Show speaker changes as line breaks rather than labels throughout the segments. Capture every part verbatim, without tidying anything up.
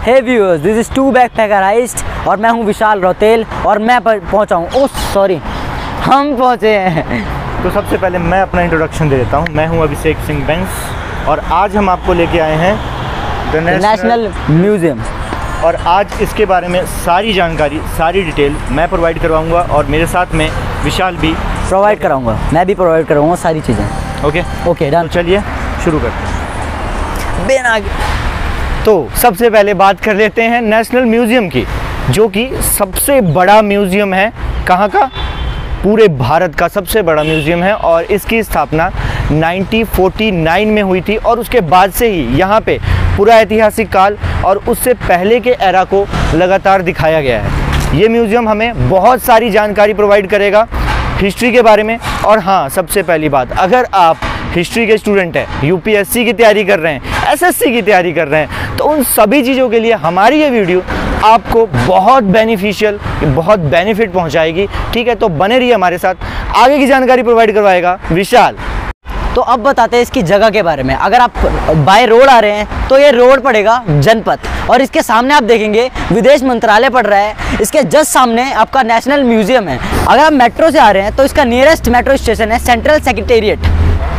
Hey viewers, this is two backpacker heist और मैं हूं विशाल रौतेल और मैं पहुंचा हूं, ओह सॉरी हम पहुंचे हैं।
तो सबसे पहले मैं अपना इंट्रोडक्शन दे देता हूं। मैं हूं अभिषेक सिंह बैंक्स और आज हम आपको लेके आए हैं द
नेशनल म्यूज़ियम
और आज इसके बारे में सारी जानकारी, सारी डिटेल मैं प्रोवाइड करवाऊंगा और मेरे साथ में विशाल भी
प्रोवाइड कराऊंगा, मैं भी प्रोवाइड कराऊंगा सारी चीज़ें।
Okay
okay done.
तो चलिए शुरू करते हैं।
बिना
तो सबसे पहले बात कर लेते हैं नेशनल म्यूज़ियम की, जो कि सबसे बड़ा म्यूज़ियम है। कहाँ का? पूरे भारत का सबसे बड़ा म्यूज़ियम है और इसकी स्थापना उन्नीस सौ उनचास में हुई थी और उसके बाद से ही यहाँ पे पूरा ऐतिहासिक काल और उससे पहले के एरा को लगातार दिखाया गया है। ये म्यूज़ियम हमें बहुत सारी जानकारी प्रोवाइड करेगा हिस्ट्री के बारे में। और हाँ, सबसे पहली बात, अगर आप हिस्ट्री के स्टूडेंट हैं, यूपीएससी की तैयारी कर रहे हैं, एसएससी की तैयारी कर रहे हैं, तो उन सभी चीज़ों के लिए हमारी ये वीडियो आपको बहुत बेनिफिशियल, बहुत बेनिफिट पहुंचाएगी। ठीक है, तो बने रहिए हमारे साथ, आगे की जानकारी प्रोवाइड करवाएगा विशाल।
तो अब बताते हैं इसकी जगह के बारे में। अगर आप बाय रोड आ रहे हैं तो ये रोड पड़ेगा जनपथ और इसके सामने आप देखेंगे विदेश मंत्रालय पड़ रहा है। इसके जस्ट सामने आपका नेशनल म्यूजियम है। अगर आप मेट्रो से आ रहे हैं तो इसका नियरेस्ट मेट्रो स्टेशन है सेंट्रल सेक्रेटेरिएट।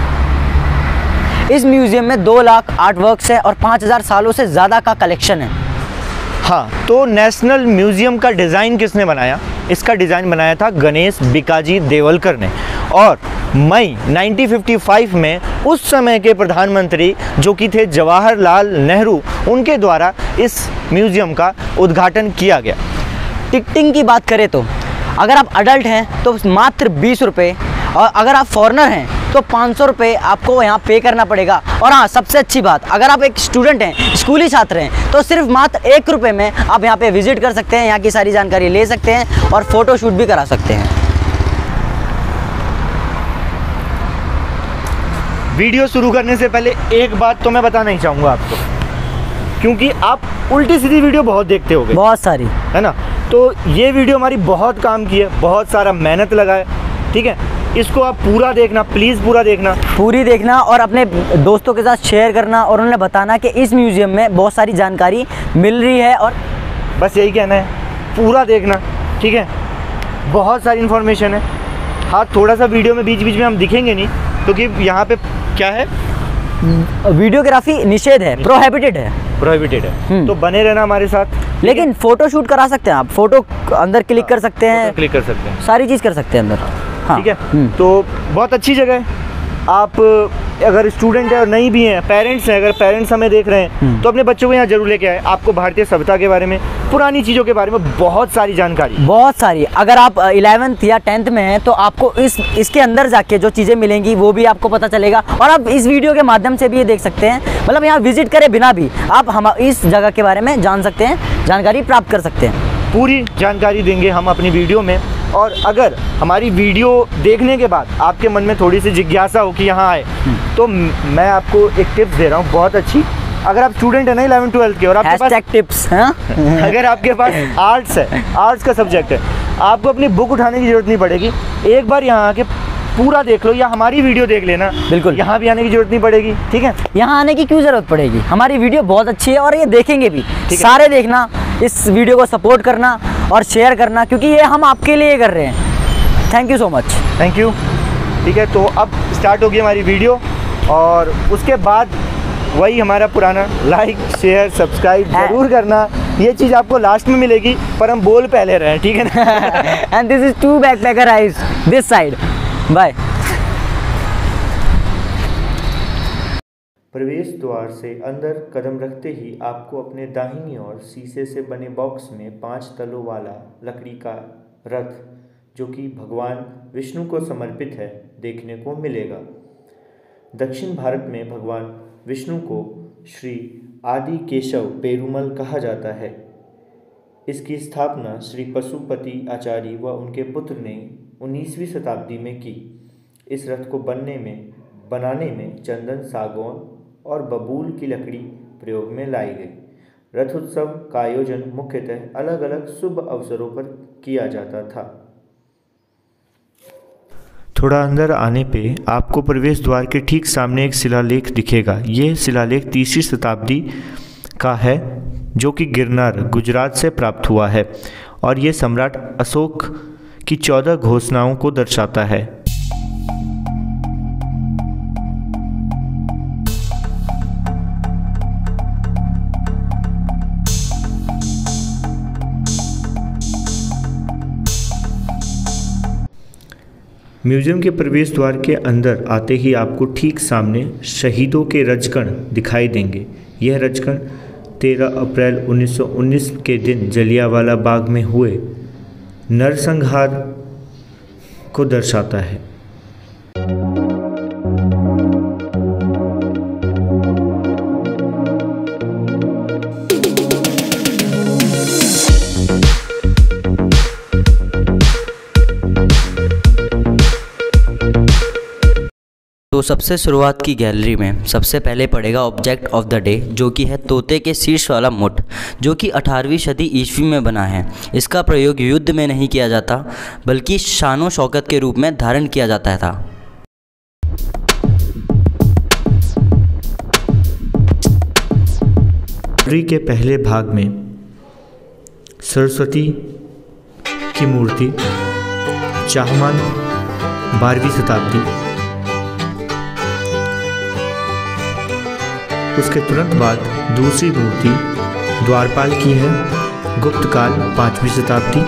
इस म्यूजियम में दो लाख आर्ट वर्क्स है और पाँच हज़ार सालों से ज़्यादा का कलेक्शन है।
हाँ, तो नेशनल म्यूज़ियम का डिज़ाइन किसने बनाया? इसका डिज़ाइन बनाया था गणेश बिकाजी देवलकर ने और मई उन्नीस सौ पचपन में उस समय के प्रधानमंत्री जो कि थे जवाहरलाल नेहरू, उनके द्वारा इस म्यूज़ियम का उद्घाटन किया गया।
टिकटिंग की बात करें तो अगर आप अडल्ट हैं तो मात्र बीस रुपये और अगर आप फॉरेनर हैं तो पाँच सौ रुपये आपको यहाँ पे करना पड़ेगा। और हाँ, सबसे अच्छी बात, अगर आप एक स्टूडेंट हैं, स्कूली छात्र हैं, तो सिर्फ मात्र एक रुपये में आप यहाँ पे विजिट कर सकते हैं, यहाँ की सारी जानकारी ले सकते हैं और फ़ोटो शूट भी करा सकते हैं।
वीडियो शुरू करने से पहले एक बात तो मैं बताना ही चाहूँगा आपको, क्योंकि आप उल्टी सीधी वीडियो बहुत देखते होगे,
बहुत सारी,
है ना। तो ये वीडियो हमारी बहुत काम की है, बहुत सारा मेहनत लगा है। ठीक है, इसको आप पूरा देखना, प्लीज़ पूरा देखना,
पूरी देखना और अपने दोस्तों के साथ शेयर करना और उन्हें बताना कि इस म्यूज़ियम में बहुत सारी जानकारी मिल रही है। और
बस यही कहना है, पूरा देखना। ठीक है, बहुत सारी इन्फॉर्मेशन है। हाँ, थोड़ा सा वीडियो में बीच बीच में हम दिखेंगे नहीं, क्योंकि तो यहाँ पे क्या है,
वीडियोग्राफी निषेध है, प्रोहिबिटेड है,
प्रोहिबिटेड है। तो बने रहना हमारे साथ।
लेकिन फ़ोटो शूट करा सकते हैं आप, फ़ोटो अंदर क्लिक कर सकते हैं,
क्लिक कर सकते हैं,
सारी चीज़ कर सकते हैं अंदर। हाँ,
ठीक है, तो बहुत अच्छी जगह है। आप अगर स्टूडेंट है और नहीं भी हैं, पेरेंट्स हैं, अगर पेरेंट्स हमें देख रहे हैं तो अपने बच्चों को यहाँ जरूर लेके आए। आपको भारतीय सभ्यता के बारे में, पुरानी चीज़ों के बारे में बहुत सारी जानकारी,
बहुत सारी। अगर आप इलेवेंथ या टेंथ में हैं तो आपको इस इसके अंदर जाके जो चीज़ें मिलेंगी वो भी आपको पता चलेगा और आप इस वीडियो के माध्यम से भी ये देख सकते हैं। मतलब यहाँ विजिट करे बिना भी आप हम इस जगह के बारे में जान सकते हैं, जानकारी प्राप्त कर सकते हैं।
पूरी जानकारी देंगे हम अपनी वीडियो में। और अगर हमारी वीडियो देखने के बाद आपके मन में थोड़ी सी जिज्ञासा हो कि यहाँ आए, तो मैं आपको एक टिप्स दे रहा हूँ बहुत अच्छी। अगर आप स्टूडेंट है ना इलेवन ट्वेल्थ के और आपके पास
टिप्स हाँ?
अगर आपके पास आर्ट्स है, आर्ट्स का सब्जेक्ट है, आपको अपनी बुक उठाने की ज़रूरत नहीं पड़ेगी। एक बार यहाँ आके पूरा देख लो या हमारी वीडियो देख लेना,
बिल्कुल
यहाँ भी आने की जरूरत नहीं पड़ेगी। ठीक है,
यहाँ आने की क्यों ज़रूरत पड़ेगी, हमारी वीडियो बहुत अच्छी है और ये देखेंगे भी सारे। देखना, इस वीडियो को सपोर्ट करना और शेयर करना, क्योंकि ये हम आपके लिए कर रहे हैं। Thank you so much.
Thank you. ठीक है, तो अब स्टार्ट होगी हमारी वीडियो और उसके बाद वही हमारा पुराना लाइक शेयर सब्सक्राइब जरूर करना। ये चीज़ आपको लास्ट में मिलेगी, पर हम बोल पहले रहे हैं, ठीक है ना।
And this is two backpacker eyes this side. Bye.
प्रवेश द्वार से अंदर कदम रखते ही आपको अपने दाहिनी ओर शीशे से बने बॉक्स में पांच तलों वाला लकड़ी का रथ, जो कि भगवान विष्णु को समर्पित है, देखने को मिलेगा। दक्षिण भारत में भगवान विष्णु को श्री आदि केशव पेरुमल कहा जाता है। इसकी स्थापना श्री पशुपति आचार्य व उनके पुत्र ने उन्नीसवीं शताब्दी में की। इस रथ को बनने में बनाने में चंदन, सागौन और बबूल की लकड़ी प्रयोग में लाई गई। रथ उत्सव का आयोजन मुख्यतः अलग अलग शुभ अवसरों पर किया जाता था। थोड़ा अंदर आने पे आपको प्रवेश द्वार के ठीक सामने एक शिलालेख दिखेगा। यह शिलालेख तीसरी शताब्दी का है, जो कि गिरनार गुजरात से प्राप्त हुआ है और ये सम्राट अशोक की चौदह घोषणाओं को दर्शाता है। म्यूजियम के प्रवेश द्वार के अंदर आते ही आपको ठीक सामने शहीदों के रजकण दिखाई देंगे। यह रजकण तेरह अप्रैल उन्नीस सौ उन्नीस के दिन जलियांवाला बाग में हुए नरसंहार को दर्शाता है।
तो सबसे शुरुआत की गैलरी में सबसे पहले पड़ेगा ऑब्जेक्ट ऑफ द डे, जो कि है तोते के शीर्ष वाला मुठ, जो कि अठारहवीं सदी ईस्वी में बना है। इसका प्रयोग युद्ध में नहीं किया जाता बल्कि शानो शौकत के रूप में धारण किया जाता था।
गैलरी के पहले भाग में सरस्वती की मूर्ति, चाहमान बारहवीं शताब्दी, उसके तुरंत बाद दूसरी मूर्ति द्वारपाल की है, गुप्त काल पाँचवीं शताब्दी।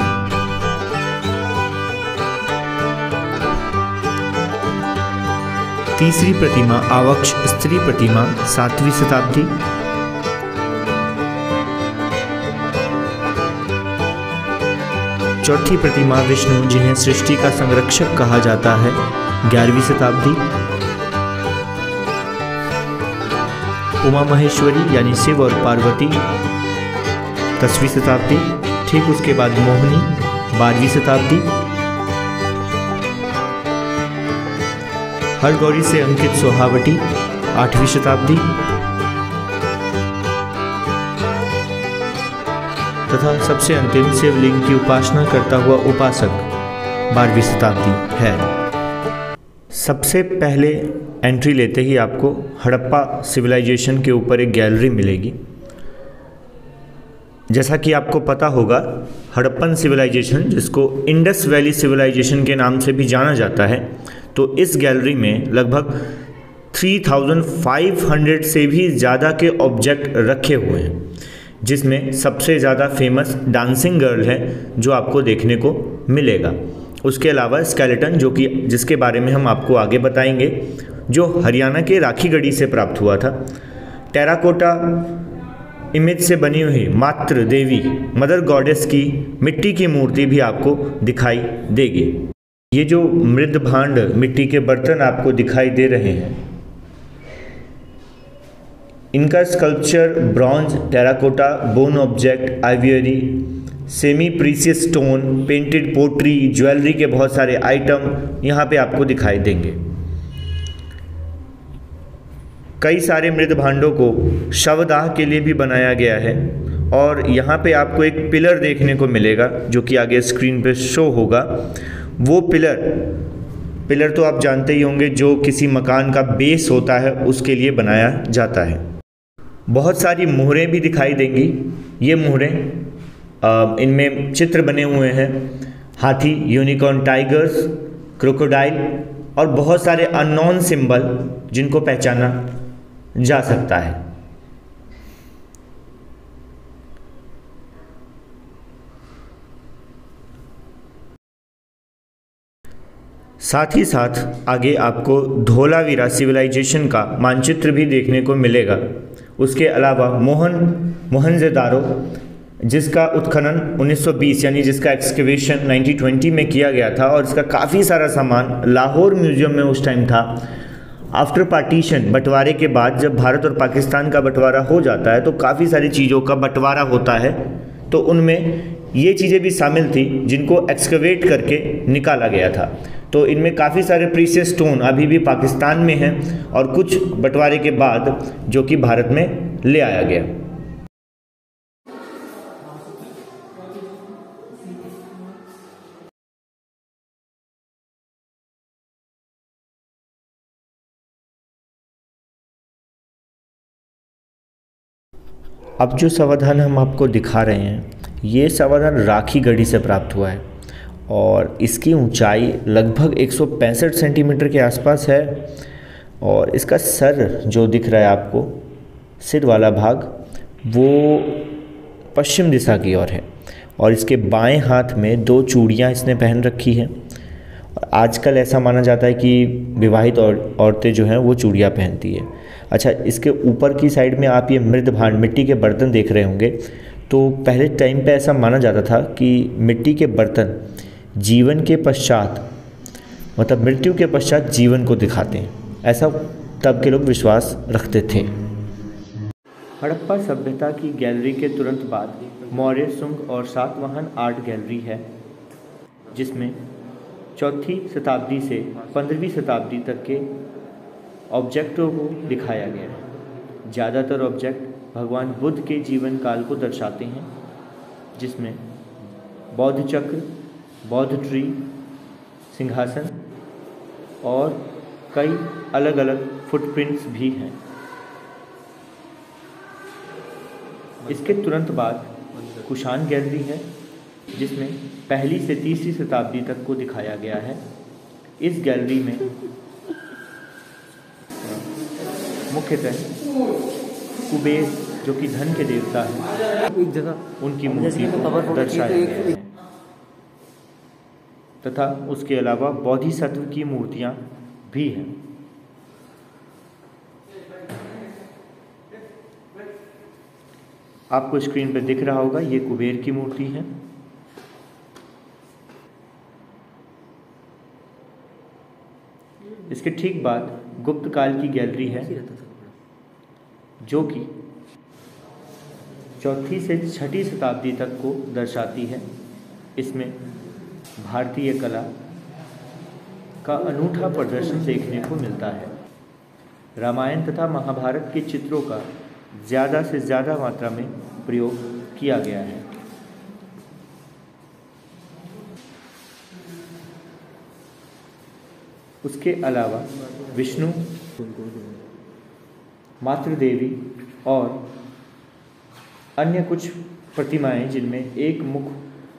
तीसरी प्रतिमा आवक्ष स्त्री प्रतिमा सातवीं शताब्दी। चौथी प्रतिमा विष्णु, जिन्हें सृष्टि का संरक्षक कहा जाता है, ग्यारहवीं शताब्दी। उमा महेश्वरी यानी शिव और पार्वती दसवीं शताब्दी। ठीक उसके बाद मोहिनी बारहवीं शताब्दी। हरगौरी से अंकित सोहावटी आठवीं शताब्दी तथा सबसे अंतिम शिवलिंग की उपासना करता हुआ उपासक बारहवीं शताब्दी है। सबसे पहले एंट्री लेते ही आपको हड़प्पा सिविलाइजेशन के ऊपर एक गैलरी मिलेगी। जैसा कि आपको पता होगा, हड़प्पन सिविलाइजेशन, जिसको इंडस वैली सिविलाइजेशन के नाम से भी जाना जाता है, तो इस गैलरी में लगभग तीन हज़ार पाँच सौ से भी ज़्यादा के ऑब्जेक्ट रखे हुए हैं, जिसमें सबसे ज़्यादा फेमस डांसिंग गर्ल है जो आपको देखने को मिलेगा। उसके अलावा स्केलेटन, जो कि जिसके बारे में हम आपको आगे बताएंगे, जो हरियाणा के राखीगढ़ी से प्राप्त हुआ था। टेराकोटा इमेज से बनी हुई मातृ देवी मदर गॉडेस की मिट्टी की मूर्ति भी आपको दिखाई देगी। ये जो मृद भांड मिट्टी के बर्तन आपको दिखाई दे रहे हैं, इनका sculpture bronze, terracotta, bone object, ivory, semi precious stone, painted pottery, jewellery के बहुत सारे आइटम यहाँ पे आपको दिखाई देंगे। कई सारे मृद भांडों को शवदाह के लिए भी बनाया गया है और यहाँ पे आपको एक पिलर देखने को मिलेगा जो कि आगे स्क्रीन पे शो होगा। वो पिलर पिलर तो आप जानते ही होंगे, जो किसी मकान का बेस होता है उसके लिए बनाया जाता है। बहुत सारी मोहरें भी दिखाई देंगी। ये मोहरें, इनमें चित्र बने हुए हैं हाथी, यूनिकॉर्न, टाइगर्स, क्रोकोडाइल और बहुत सारे अननोन सिंबल जिनको पहचाना जा सकता है। साथ ही साथ आगे आपको धोलावीरा सिविलाइजेशन का मानचित्र भी देखने को मिलेगा। उसके अलावा मोहन मोहनजोदारो, जिसका उत्खनन उन्नीस सौ बीस यानी जिसका एक्सकेवेशन उन्नीस सौ बीस में किया गया था और इसका काफ़ी सारा सामान लाहौर म्यूजियम में उस टाइम था। आफ्टर पार्टीशन, बंटवारे के बाद जब भारत और पाकिस्तान का बंटवारा हो जाता है तो काफ़ी सारी चीज़ों का बंटवारा होता है, तो उनमें ये चीज़ें भी शामिल थी जिनको एक्सकवेट करके निकाला गया था। तो इनमें काफ़ी सारे प्रीशियस स्टोन अभी भी पाकिस्तान में हैं और कुछ बंटवारे के बाद जो कि भारत में ले आया गया। अब जो समाधान हम आपको दिखा रहे हैं ये समाधान राखी गढ़ी से प्राप्त हुआ है और इसकी ऊंचाई लगभग एक सौ पैंसठ सेंटीमीटर के आसपास है और इसका सर जो दिख रहा है आपको, सिर वाला भाग, वो पश्चिम दिशा की ओर है और इसके बाएं हाथ में दो चूड़ियाँ इसने पहन रखी हैं। आजकल ऐसा माना जाता है कि विवाहित और औरतें जो हैं वो चूड़ियाँ पहनती है। अच्छा, इसके ऊपर की साइड में आप ये मृद भांड मिट्टी के बर्तन देख रहे होंगे। तो पहले टाइम पे ऐसा माना जाता था कि मिट्टी के बर्तन जीवन के पश्चात, मतलब मृत्यु के पश्चात जीवन को दिखाते हैं, ऐसा तब के लोग विश्वास रखते थे। हड़प्पा सभ्यता की गैलरी के तुरंत बाद मौर्य, शुंग और सातवाहन आर्ट गैलरी है, जिसमें चौथी शताब्दी से पंद्रहवीं शताब्दी तक के ऑब्जेक्टों को दिखाया गया है। ज़्यादातर ऑब्जेक्ट भगवान बुद्ध के जीवन काल को दर्शाते हैं, जिसमें बौद्ध चक्र, बौद्ध ट्री, सिंहासन और कई अलग अलग फुटप्रिंट्स भी हैं। इसके तुरंत बाद कुषाण गैलरी है, जिसमें पहली से तीसरी शताब्दी तक को दिखाया गया है। इस गैलरी में मुख्यतः कुबेर, जो कि धन के देवता हैं, उनकी मूर्ति को दर्शाया गया है तथा उसके अलावा बोधिसत्व की मूर्तियां भी हैं। आपको स्क्रीन पर दिख रहा होगा, ये कुबेर की मूर्ति है। इसके ठीक बाद गुप्त काल की गैलरी है, जो कि चौथी से छठी शताब्दी तक को दर्शाती है। इसमें भारतीय कला का अनूठा प्रदर्शन देखने को मिलता है। रामायण तथा महाभारत के चित्रों का ज़्यादा से ज़्यादा मात्रा में प्रयोग किया गया है। उसके अलावा विष्णु, मातृ देवी और अन्य कुछ प्रतिमाएं, जिनमें एक मुख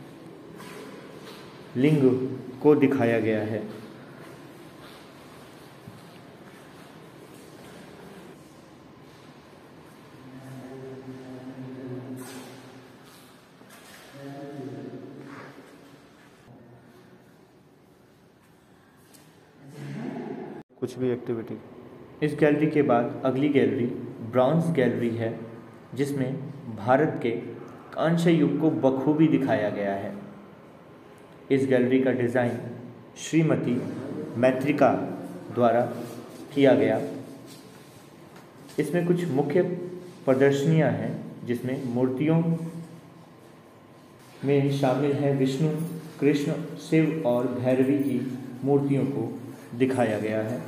लिंग को दिखाया गया है। कुछ भी एक्टिविटी। इस गैलरी के बाद अगली गैलरी ब्रॉन्ज गैलरी है, जिसमें भारत के कांस्य युग को बखूबी दिखाया गया है। इस गैलरी का डिज़ाइन श्रीमती मैत्रिका द्वारा किया गया। इसमें कुछ मुख्य प्रदर्शनियां हैं, जिसमें मूर्तियों में शामिल है विष्णु, कृष्ण, शिव और भैरवी की मूर्तियों को दिखाया गया है।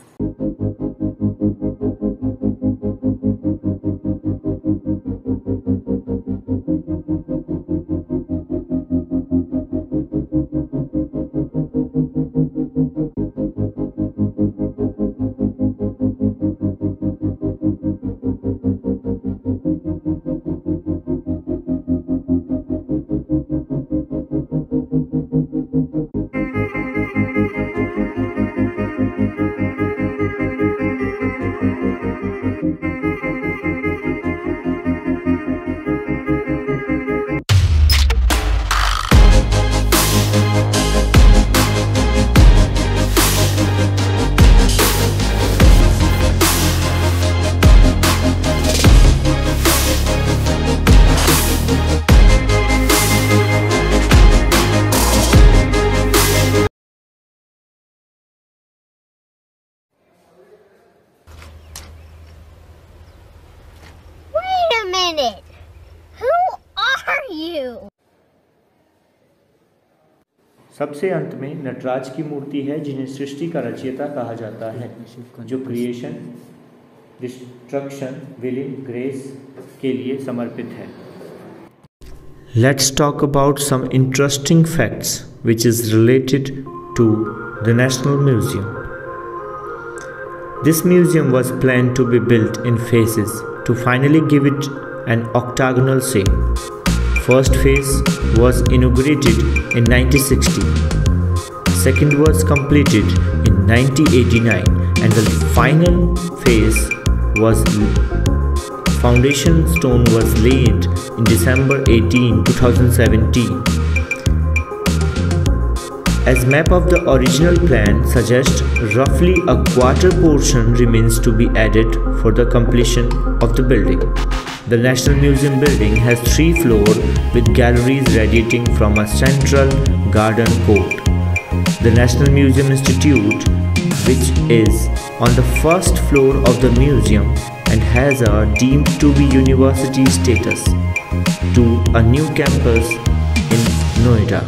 सबसे अंत में नटराज की मूर्ति है, जिन्हें सृष्टि का रचयिता कहा जाता है, जो क्रिएशन, डिस्ट्रक्शन, विलिंग, ग्रेस के लिए समर्पित है। Let's talk about some interesting facts which is related to the National Museum. This museum was planned to be built in phases to finally give it
an octagonal same. First phase was inaugurated in nineteen sixty. Second was completed in nineteen eighty-nine, and the final phase was foundation stone was laid in December eighteenth, twenty seventeen. As map of the original plan suggests, roughly a quarter portion remains to be added for the completion of the building. The National Museum building has three floors with galleries radiating from a central garden court. The National Museum Institute, which is on the first floor of the museum and has a deemed to be university status, to a new campus in Noida.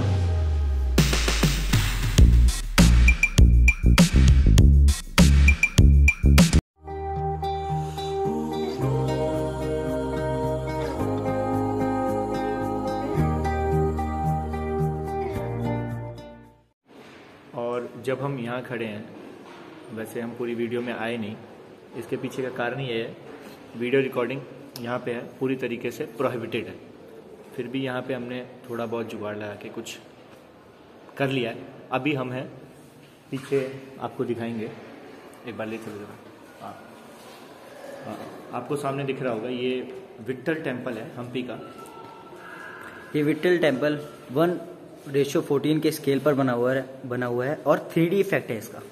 और जब हम यहाँ खड़े हैं, वैसे हम पूरी video में आए नहीं, इसके पीछे का कारण ये है, वीडियो रिकॉर्डिंग यहाँ पे है पूरी तरीके से प्रोहिबिटेड है। फिर भी यहाँ पे हमने थोड़ा बहुत जुगाड़ लगा के कुछ कर लिया है। अभी हम हैं पीछे, आपको दिखाएंगे, एक बार ले चलो जरा। हाँ हाँ, आपको सामने दिख रहा होगा, ये विट्ठल टेम्पल है हम्पी का।
ये Vitthal temple one ratio fourteen के स्केल पर बना हुआ है बना हुआ है और थ्री डी इफेक्ट है इसका।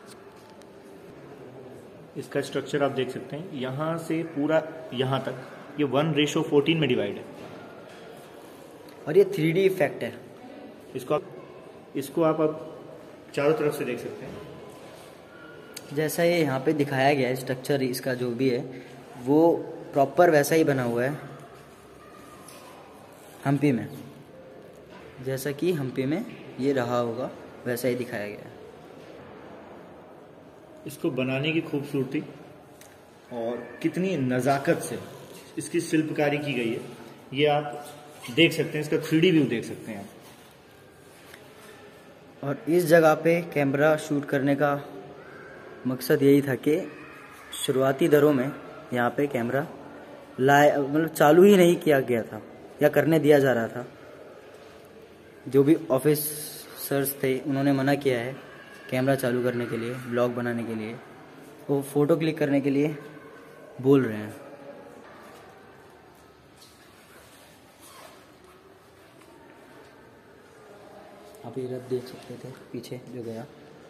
इसका स्ट्रक्चर आप देख सकते हैं, यहाँ से पूरा यहाँ तक ये वन रेशो फोर्टीन में डिवाइड है
और ये थ्री डी इफेक्ट है।
इसको आप इसको आप अब चारों तरफ से देख सकते हैं।
जैसा ये यहाँ पे दिखाया गया है, स्ट्रक्चर इसका जो भी है वो प्रॉपर वैसा ही बना हुआ है हम्पी में। जैसा कि हम्पी में ये रहा होगा वैसा ही दिखाया गया है।
इसको बनाने की खूबसूरती और कितनी नज़ाकत से इसकी शिल्पकारी की गई है, ये आप देख सकते हैं। इसका थ्री डी व्यू देख सकते हैं आप।
और इस जगह पे कैमरा शूट करने का मकसद यही था कि शुरुआती दरों में यहाँ पे कैमरा लाए मतलब चालू ही नहीं किया गया था या करने दिया जा रहा था। जो भी ऑफिसर्स थे उन्होंने मना किया है कैमरा चालू करने के लिए, ब्लॉग बनाने के लिए, वो फ़ोटो क्लिक करने के लिए बोल रहे हैं। आप ये रथ देख सकते थे पीछे जो गया,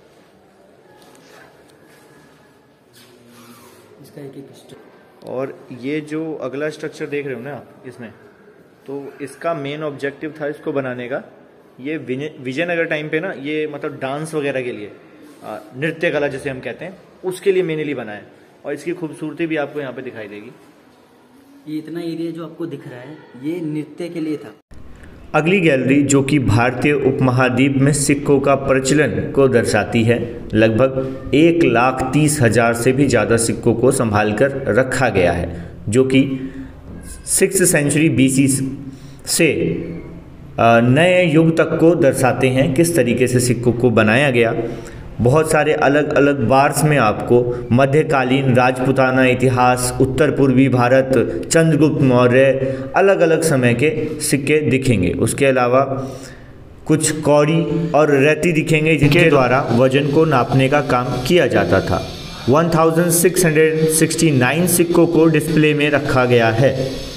इसका एक एक।
और ये जो अगला स्ट्रक्चर देख रहे हो ना आप इसमें, तो इसका मेन ऑब्जेक्टिव था इसको बनाने का। ये विजयनगर टाइम पे ना, ये मतलब डांस वगैरह के लिए, नृत्य कला जिसे हम कहते हैं, उसके लिए मेनली बना है। और इसकी खूबसूरती भी आपको यहाँ पे दिखाई देगी।
ये इतना एरिया जो आपको दिख रहा है ये नृत्य के लिए था।
अगली गैलरी जो कि भारतीय उपमहाद्वीप में सिक्कों का प्रचलन को दर्शाती है, लगभग एक लाख तीस हजार से भी ज़्यादा सिक्कों को संभाल कर रखा गया है, जो कि सिक्स सेंचुरी बीसी से नए युग तक को दर्शाते हैं, किस तरीके से सिक्कों को बनाया गया। बहुत सारे अलग अलग बार्स में आपको मध्यकालीन राजपूताना इतिहास, उत्तर पूर्वी भारत, चंद्रगुप्त मौर्य, अलग अलग समय के सिक्के दिखेंगे। उसके अलावा कुछ कौड़ी और रेती दिखेंगे जिनके द्वारा वजन को नापने का काम किया जाता था। सोलह सौ उनहत्तर सिक्कों को डिस्प्ले में रखा गया है।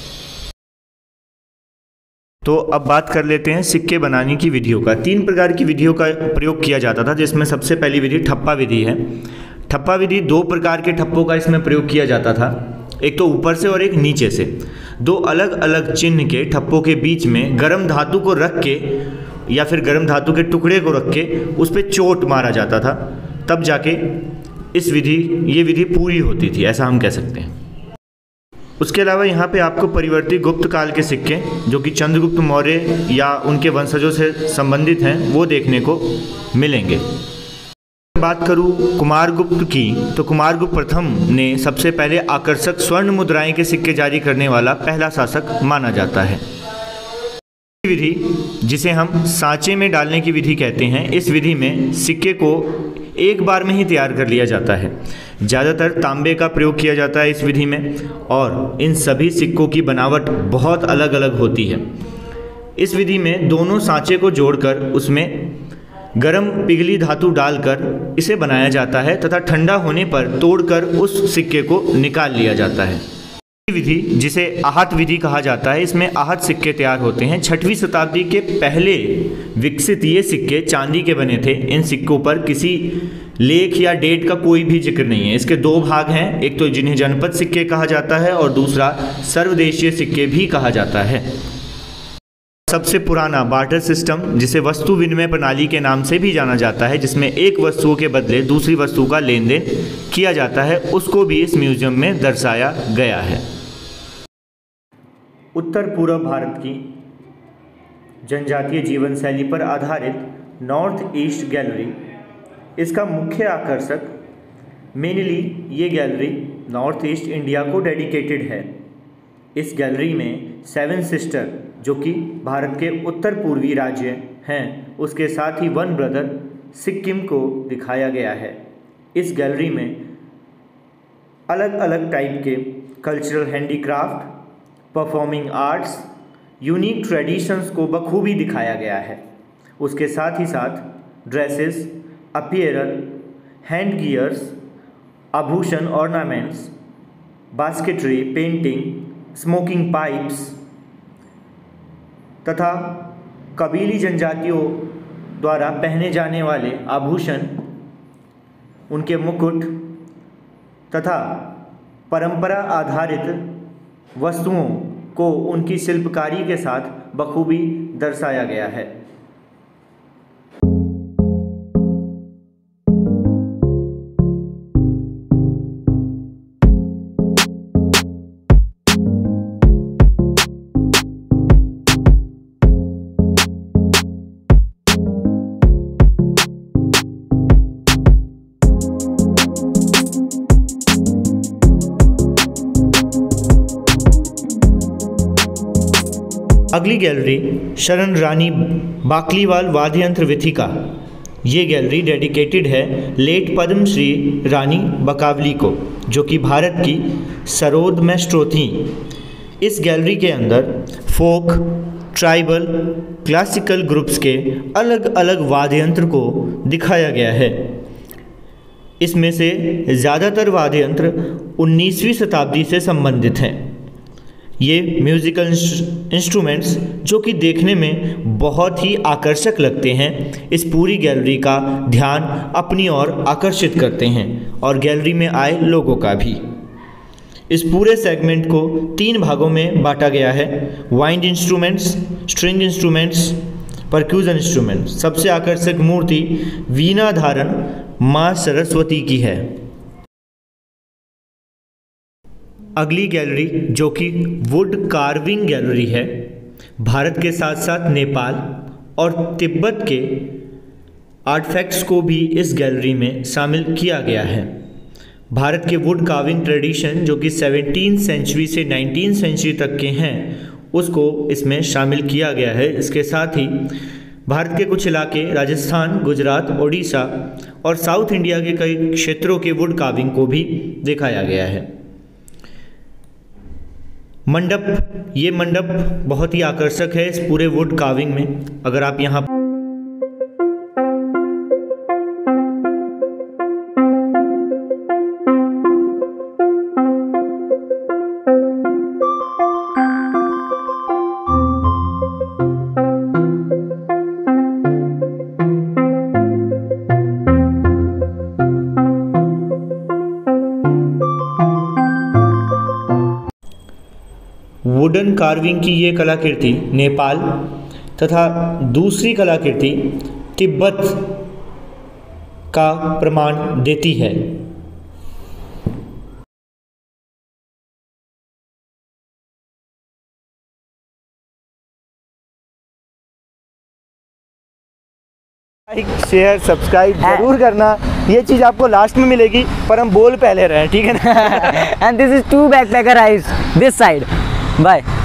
तो अब बात कर लेते हैं सिक्के बनाने की विधियों का। तीन प्रकार की विधियों का प्रयोग किया जाता था, जिसमें सबसे पहली विधि ठप्पा विधि है। ठप्पा विधि, दो प्रकार के ठप्पों का इसमें प्रयोग किया जाता था, एक तो ऊपर से और एक नीचे से। दो अलग अलग चिन्ह के ठप्पों के बीच में गर्म धातु को रख के या फिर गर्म धातु के टुकड़े को रख के उस पर चोट मारा जाता था, तब जाके इस विधि ये विधि पूरी होती थी, ऐसा हम कह सकते हैं। उसके अलावा यहाँ पे आपको परिवर्ती गुप्त काल के सिक्के जो कि चंद्रगुप्त मौर्य या उनके वंशजों से संबंधित हैं वो देखने को मिलेंगे। बात करूँ कुमारगुप्त की, तो कुमारगुप्त प्रथम ने सबसे पहले आकर्षक स्वर्ण मुद्राएं के सिक्के जारी करने वाला पहला शासक माना जाता है। विधि जिसे हम सांचे में डालने की विधि कहते हैं, इस विधि में सिक्के को एक बार में ही तैयार कर लिया जाता है। ज़्यादातर तांबे का प्रयोग किया जाता है इस विधि में, और इन सभी सिक्कों की बनावट बहुत अलग अलग होती है। इस विधि में दोनों सांचे को जोड़कर उसमें गर्म पिघली धातु डालकर इसे बनाया जाता है तथा ठंडा होने पर तोड़कर उस सिक्के को निकाल लिया जाता है। विधि जिसे आहत विधि कहा जाता है, इसमें आहत सिक्के तैयार होते हैं। छठवीं शताब्दी के पहले विकसित ये सिक्के चांदी के बने थे। इन सिक्कों पर किसी लेख या डेट का कोई भी जिक्र नहीं है। इसके दो भाग हैं, एक तो जिन्हें जनपद सिक्के कहा जाता है और दूसरा सर्वदेशीय सिक्के भी कहा जाता है। सबसे पुराना बार्टर सिस्टम, जिसे वस्तु विनिमय प्रणाली के नाम से भी जाना जाता है, जिसमें एक वस्तुओं के बदले दूसरी वस्तु का लेन देन किया जाता है, उसको भी इस म्यूजियम में दर्शाया गया है। उत्तर पूर्व भारत की जनजातीय जीवन शैली पर आधारित नॉर्थ ईस्ट गैलरी, इसका मुख्य आकर्षक मेनली ये गैलरी नॉर्थ ईस्ट इंडिया को डेडिकेटेड है। इस गैलरी में सेवन सिस्टर, जो कि भारत के उत्तर पूर्वी राज्य हैं, उसके साथ ही वन ब्रदर सिक्किम को दिखाया गया है। इस गैलरी में अलग अलग टाइप के cultural handicraft, performing arts, unique traditions को बखूबी दिखाया गया है। उसके साथ ही साथ ड्रेसेस, अपीयरल, हैंड गियर्स, आभूषण, ornaments, basketry, painting, smoking pipes तथा कबीली जनजातियों द्वारा पहने जाने वाले आभूषण, उनके मुकुट तथा परंपरा आधारित वस्तुओं को उनकी शिल्पकारी के साथ बखूबी दर्शाया गया है। अगली गैलरी शरण रानी बाकलीवाल वाद्य यंत्र विथिका। ये गैलरी डेडिकेटेड है लेट पद्मश्री रानी बकावली को, जो कि भारत की सरोद मैस्ट्रो थी। इस गैलरी के अंदर फोक, ट्राइबल, क्लासिकल ग्रुप्स के अलग अलग वाद्य यंत्र को दिखाया गया है। इसमें से ज़्यादातर वाद्य यंत्र उन्नीसवीं शताब्दी से संबंधित हैं। ये म्यूज़िकल इंस्ट्रूमेंट्स, जो कि देखने में बहुत ही आकर्षक लगते हैं, इस पूरी गैलरी का ध्यान अपनी ओर आकर्षित करते हैं और गैलरी में आए लोगों का भी। इस पूरे सेगमेंट को तीन भागों में बांटा गया है: wind instruments, string instruments, percussion instruments. सबसे आकर्षक मूर्ति वीणा धारण माँ सरस्वती की है। अगली गैलरी, जो कि वुड कार्विंग गैलरी है, भारत के साथ साथ नेपाल और तिब्बत के आर्टफैक्ट्स को भी इस गैलरी में शामिल किया गया है। भारत के वुड कार्विंग ट्रेडिशन, जो कि सेवनटीन सेंचुरी से नाइनटीन सेंचुरी तक के हैं, उसको इसमें शामिल किया गया है। इसके साथ ही भारत के कुछ इलाके, राजस्थान, गुजरात, ओडिशा और साउथ इंडिया के कई क्षेत्रों के वुड कार्विंग को भी दिखाया गया है। मंडप, ये मंडप बहुत ही आकर्षक है इस पूरे वुड कार्विंग में। अगर आप यहाँ वुडन कार्विंग की ये कलाकृति नेपाल तथा दूसरी कलाकृति तिब्बत का प्रमाण देती है।
लाइक, शेयर, सब्सक्राइब जरूर करना। ये चीज़ आपको लास्ट में मिलेगी, पर हम बोल पहले रहे हैं, ठीक है ना।
And this is two backpacker eyes this side. Bye.